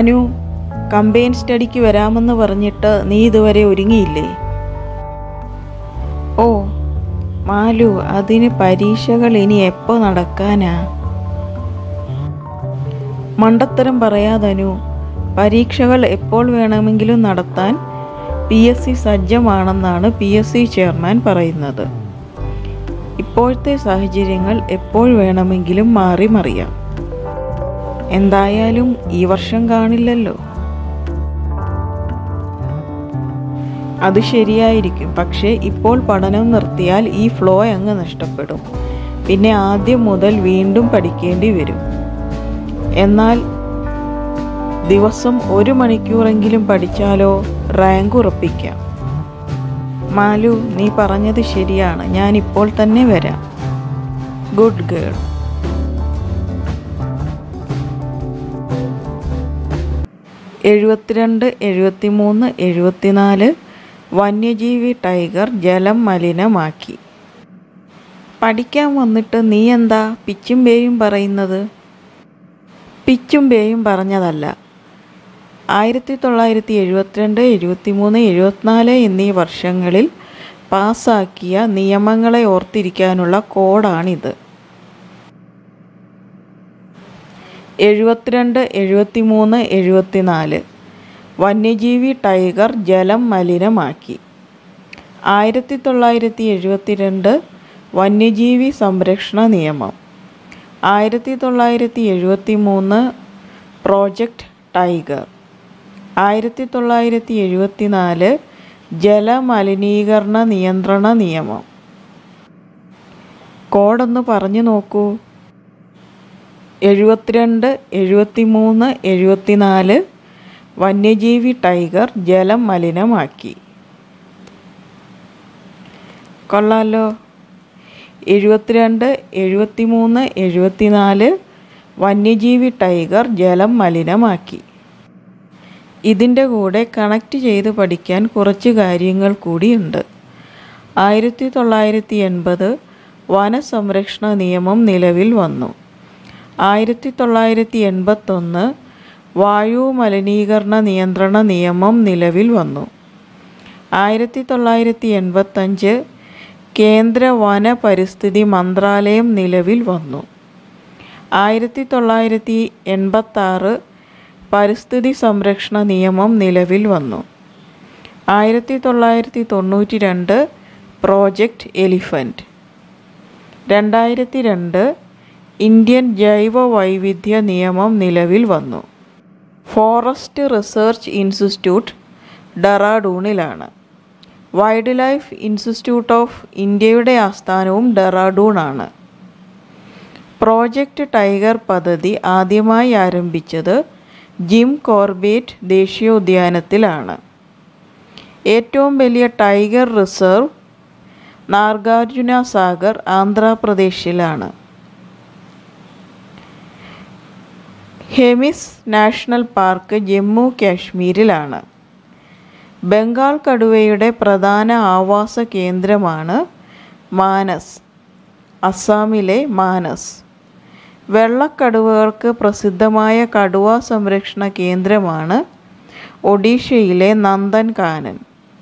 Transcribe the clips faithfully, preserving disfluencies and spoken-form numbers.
Anu, combine സ്റ്റഡിക്ക് വരാമെന്ന് പറഞ്ഞിട്ട് നീ ഇതുവരെ ഒരുങ്ങിയില്ലേ? ഓ മാലു, അതിന് പരീക്ഷകൾ ഇനി എപ്പോൾ നടക്കാനാ? മണ്ടത്തരം പറയാതനു. പരീക്ഷകൾ എപ്പോൾ വേണമെങ്കിലും നടത്താൻ പി എസ് സി സജ്ജമാണെന്നാണ് പി എസ് സി ചെയർമാൻ പറയുന്നത്. ഇപ്പോഴത്തെ സാഹചര്യങ്ങൾ എപ്പോൾ വേണമെങ്കിലും മാറി മറിയാം. എന്തായാലും ഈ വർഷം കാണില്ലല്ലോ. അത് ശരിയായിരിക്കും. പക്ഷേ ഇപ്പോൾ പഠനം നിർത്തിയാൽ ഈ ഫ്ലോ അങ്ങ് നഷ്ടപ്പെടും. പിന്നെ ആദ്യം മുതൽ വീണ്ടും പഠിക്കേണ്ടി വരും. എന്നാൽ ദിവസം ഒരു മണിക്കൂറെങ്കിലും പഠിച്ചാലോ റാങ്ക് ഉറപ്പിക്കാം. മാലു, നീ പറഞ്ഞത് ശരിയാണ്. ഞാൻ ഇപ്പോൾ തന്നെ വരാം. Good girl. എഴുപത്തിരണ്ട്, എഴുപത്തിമൂന്ന്, എഴുപത്തിനാല് വന്യജീവി ടൈഗർ ജലം മലിനമാക്കി. പഠിക്കാൻ വന്നിട്ട് നീ എന്താ പിച്ചും പേയും പറയുന്നത്? പിച്ചും പേയും പറഞ്ഞതല്ല. ആയിരത്തി തൊള്ളായിരത്തി എഴുപത്തിരണ്ട്, എഴുപത്തിമൂന്ന്, എഴുപത്തിനാല് എന്നീ വർഷങ്ങളിൽ പാസ്സാക്കിയ നിയമങ്ങളെ ഓർത്തിരിക്കാനുള്ള കോഡാണിത്. എഴുപത്തിരണ്ട്, എഴുപത്തിമൂന്ന്, എഴുപത്തിനാല് വന്യജീവി ടൈഗർ ജലം മലിനമാക്കി. ആയിരത്തി തൊള്ളായിരത്തി എഴുപത്തിരണ്ട് വന്യജീവി സംരക്ഷണ നിയമം. ആയിരത്തി തൊള്ളായിരത്തി എഴുപത്തി മൂന്ന് പ്രോജക്റ്റ് ടൈഗർ. ആയിരത്തി തൊള്ളായിരത്തി എഴുപത്തി നാല് ജലമലിനീകരണ നിയന്ത്രണ നിയമം. കോഡൊന്ന് പറഞ്ഞു നോക്കൂ. എഴുപത്തിരണ്ട്, എഴുപത്തിമൂന്ന്, എഴുപത്തിനാല് വന്യജീവി ടൈഗർ ജലം മലിനമാക്കി. കൊള്ളാലോ. എഴുപത്തിരണ്ട്, എഴുപത്തിമൂന്ന്, എഴുപത്തിനാല് വന്യജീവി ടൈഗർ ജലം മലിനമാക്കി. ഇതിൻ്റെ കൂടെ കണക്ട് ചെയ്ത് പഠിക്കാൻ കുറച്ച് കാര്യങ്ങൾ കൂടിയുണ്ട്. ആയിരത്തി തൊള്ളായിരത്തി എൺപത് വനസംരക്ഷണ നിയമം നിലവിൽ വന്നു. ആയിരത്തി തൊള്ളായിരത്തി എൺപത്തൊന്ന് വായു മലിനീകരണ നിയന്ത്രണ നിയമം നിലവിൽ വന്നു. ആയിരത്തി തൊള്ളായിരത്തി എൺപത്തഞ്ച് കേന്ദ്ര വന പരിസ്ഥിതി മന്ത്രാലയം നിലവിൽ വന്നു. ആയിരത്തി തൊള്ളായിരത്തി എൺപത്താറ് പരിസ്ഥിതി സംരക്ഷണ നിയമം നിലവിൽ വന്നു. ആയിരത്തി തൊള്ളായിരത്തി തൊണ്ണൂറ്റി രണ്ട് പ്രോജക്റ്റ് എലിഫൻറ്റ്. രണ്ടായിരത്തി രണ്ട് ഇന്ത്യൻ ജൈവ വൈവിധ്യ നിയമം നിലവിൽ വന്നു. ഫോറസ്റ്റ് റിസർച്ച് ഇൻസ്റ്റിറ്റ്യൂട്ട് ഡെറാഡൂണിലാണ്. വൈൽഡ് ലൈഫ് ഇൻസ്റ്റിറ്റ്യൂട്ട് ഓഫ് ഇന്ത്യയുടെ ആസ്ഥാനവും ഡെറാഡൂണാണ്. പ്രോജക്റ്റ് ടൈഗർ പദ്ധതി ആദ്യമായി ആരംഭിച്ചത് ജിം കോർബേറ്റ് ദേശീയോദ്യാനത്തിലാണ്. ഏറ്റവും വലിയ ടൈഗർ റിസർവ് നാഗാർജുന സാഗർ ആന്ധ്രാപ്രദേശിലാണ്. ഹെമിസ് നാഷണൽ പാർക്ക് ജമ്മു കാശ്മീരിലാണ്. ബംഗാൾ കടുവയുടെ പ്രധാന ആവാസ കേന്ദ്രമാണ് മാനസ്, അസാമിലെ മാനസ്. വെള്ളക്കടുവകൾക്ക് പ്രസിദ്ധമായ കടുവ സംരക്ഷണ കേന്ദ്രമാണ് ഒഡീഷയിലെ നന്ദൻകാനൻ.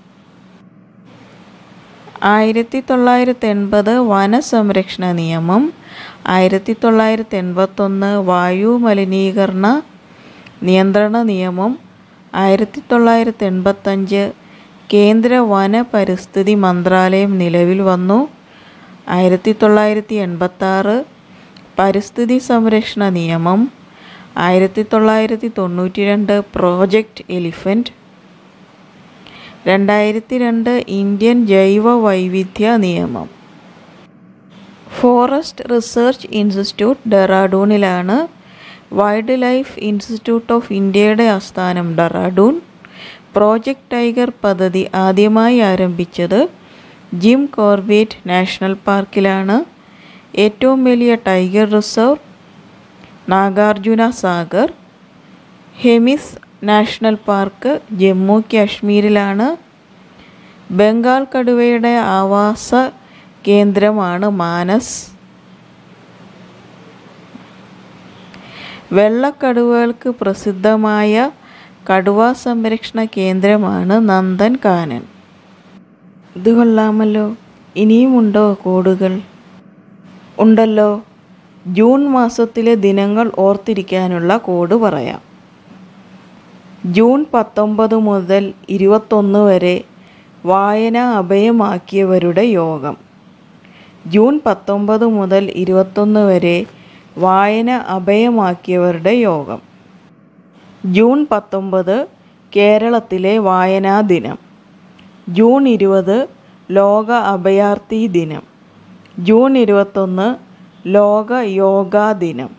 ആയിരത്തി തൊള്ളായിരത്തി എൺപത് വനസംരക്ഷണ നിയമം. ആയിരത്തി തൊള്ളായിരത്തി എൺപത്തൊന്ന് വായു മലിനീകരണ നിയന്ത്രണ നിയമം. ആയിരത്തി തൊള്ളായിരത്തി എൺപത്തഞ്ച് കേന്ദ്ര വന പരിസ്ഥിതി മന്ത്രാലയം നിലവിൽ വന്നു. ആയിരത്തി തൊള്ളായിരത്തി എൺപത്താറ് പരിസ്ഥിതി സംരക്ഷണ നിയമം. ആയിരത്തി തൊള്ളായിരത്തി തൊണ്ണൂറ്റി രണ്ട് പ്രോജക്റ്റ് എലിഫൻറ്റ്. രണ്ടായിരത്തി രണ്ട് ഇന്ത്യൻ ജൈവ വൈവിധ്യ നിയമം. ഫോറസ്റ്റ് റിസർച്ച് ഇൻസ്റ്റിറ്റ്യൂട്ട് ഡെറാഡൂണിലാണ്. വൈൽഡ് ലൈഫ് ഇൻസ്റ്റിറ്റ്യൂട്ട് ഓഫ് ഇന്ത്യയുടെ ആസ്ഥാനം ഡെറാഡൂൺ. പ്രോജക്റ്റ് ടൈഗർ പദ്ധതി ആദ്യമായി ആരംഭിച്ചത് ജിം കോർബേറ്റ് നാഷണൽ പാർക്കിലാണ്. ഏറ്റവും വലിയ tiger reserve Nagarjuna Sagar. Hemis national park Jammu കാശ്മീരിലാണ്. ബംഗാൾ കടുവയുടെ ആവാസ കേന്ദ്രമാണ് മാനസ്. വെള്ളക്കടുവകൾക്ക് പ്രസിദ്ധമായ കടുവാ സംരക്ഷണ കേന്ദ്രമാണ് നന്ദൻ കാനൻ. ഇത് കൊള്ളാമല്ലോ. ഇനിയുമുണ്ടോ കോഡുകൾ? ഉണ്ടല്ലോ. ജൂൺ മാസത്തിലെ ദിനങ്ങൾ ഓർത്തിരിക്കാനുള്ള കോഡ് പറയാം. ജൂൺ പത്തൊമ്പത് മുതൽ ഇരുപത്തൊന്ന് വരെ വായന അഭയമാക്കിയവരുടെ യോഗം. ജൂൺ പത്തൊമ്പത് മുതൽ ഇരുപത്തൊന്ന് വരെ വായന അഭയമാക്കിയവരുടെ യോഗം. ജൂൺ പത്തൊമ്പത് കേരളത്തിലെ വായനാ ദിനം. ജൂൺ ഇരുപത് ലോക അഭയാർത്ഥി ദിനം. ജൂൺ ഇരുപത്തൊന്ന് ലോക യോഗാ ദിനം.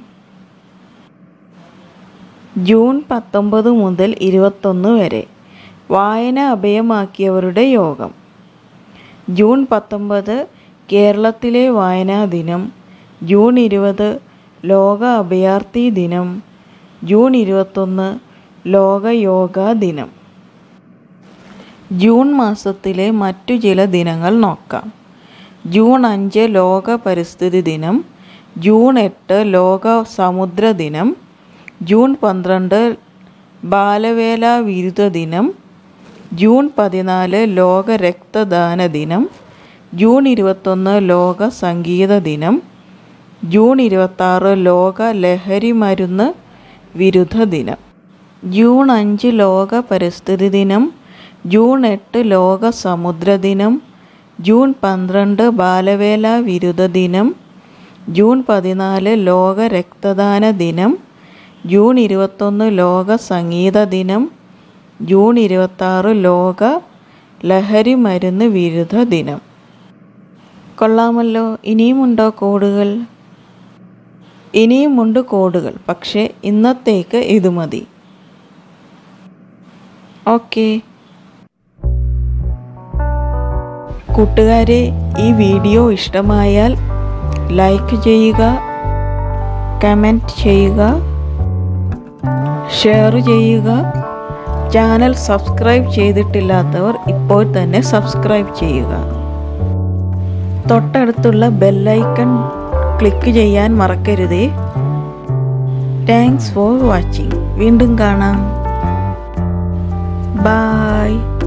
ജൂൺ പത്തൊമ്പത് മുതൽ ഇരുപത്തൊന്ന് വരെ വായന അഭയമാക്കിയവരുടെ യോഗം. ജൂൺ പത്തൊമ്പത് കേരളത്തിലെ വായനാ ദിനം. ജൂൺ ഇരുപത് ലോക അഭയാർത്ഥി ദിനം. ജൂൺ ഇരുപത്തൊന്ന് ലോക യോഗാ ദിനം. ജൂൺ മാസത്തിലെ മറ്റു ചില ദിനങ്ങൾ നോക്കാം. ജൂൺ അഞ്ച് ലോക പരിസ്ഥിതി ദിനം. ജൂൺ എട്ട് ലോക സമുദ്ര ദിനം. ജൂൺ പന്ത്രണ്ട് ബാലവേല വിരുദ്ധ ദിനം. ജൂൺ പതിനാല് ലോക രക്തദാന ദിനം. ജൂൺ ഇരുപത്തൊന്ന് ലോക സംഗീത ദിനം. ജൂൺ ഇരുപത്താറ് ലോക ലഹരി മരുന്ന് വിരുദ്ധ ദിനം. ജൂൺ അഞ്ച് ലോക പരിസ്ഥിതി ദിനം. ജൂൺ എട്ട് ലോക സമുദ്ര ദിനം. ജൂൺ പന്ത്രണ്ട് ബാലവേല വിരുദ്ധ ദിനം. ജൂൺ പതിനാല് ലോക രക്തദാന ദിനം. ജൂൺ ഇരുപത്തൊന്ന് ലോക സംഗീത ദിനം. ജൂൺ ഇരുപത്താറ് ലോക ലഹരി മരുന്ന് വിരുദ്ധ ദിനം. കൊള്ളാമല്ലോ. ഇനിയുമുണ്ടോ കോഡുകൾ? ഇനിയുമുണ്ട് കോഡുകൾ, പക്ഷേ ഇന്നത്തേക്ക് ഇത് മതി. ഓക്കെ കൂട്ടുകാരെ, ഈ വീഡിയോ ഇഷ്ടമായാൽ ലൈക്ക് ചെയ്യുക, കമൻറ്റ് ചെയ്യുക, ഷെയർ ചെയ്യുക. ചാനൽ സബ്സ്ക്രൈബ് ചെയ്തിട്ടില്ലാത്തവർ ഇപ്പോൾ തന്നെ സബ്സ്ക്രൈബ് ചെയ്യുക. തൊട്ടടുത്തുള്ള ബെല്ലൈക്കൺ ക്ലിക്ക് ചെയ്യാൻ മറക്കരുതേ. Thanks for watching. വീണ്ടും കാണാം. ബൈ.